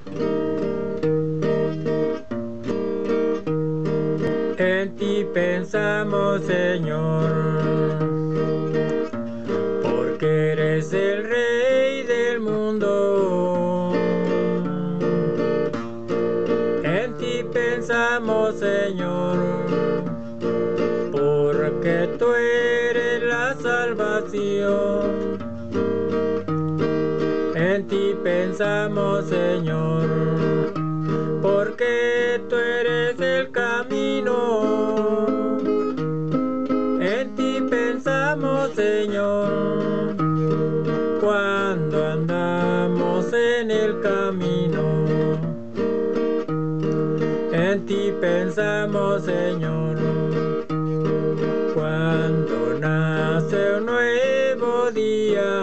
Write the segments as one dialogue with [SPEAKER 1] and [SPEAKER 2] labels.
[SPEAKER 1] En ti pensamos, Señor, porque eres el Rey del mundo. En ti pensamos, Señor, porque tú eres la salvación. En ti pensamos, Señor, porque tú eres el camino. En ti pensamos, Señor, cuando andamos en el camino. En ti pensamos, Señor, cuando nace un nuevo día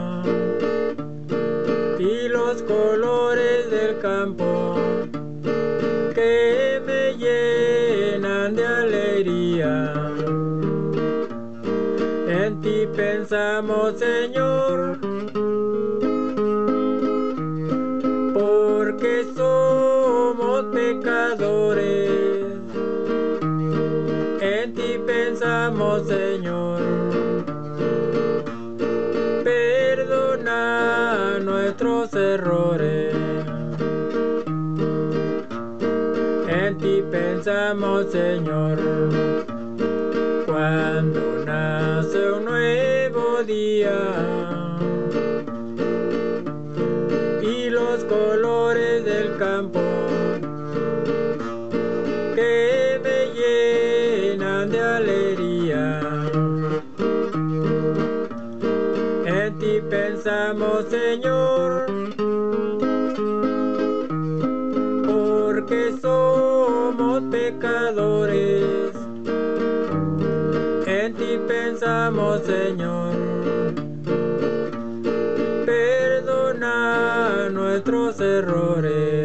[SPEAKER 1] y los colores del campo que me llenan de alegría. En ti pensamos, Señor, porque somos pecadores. En ti pensamos, Señor, perdona nuestros errores. En ti pensamos, Señor, cuando nace un nuevo día y los colores del campo que me llenan de alegría. En ti pensamos, Señor, porque somos pecadores. En ti pensamos, Señor, perdona nuestros errores.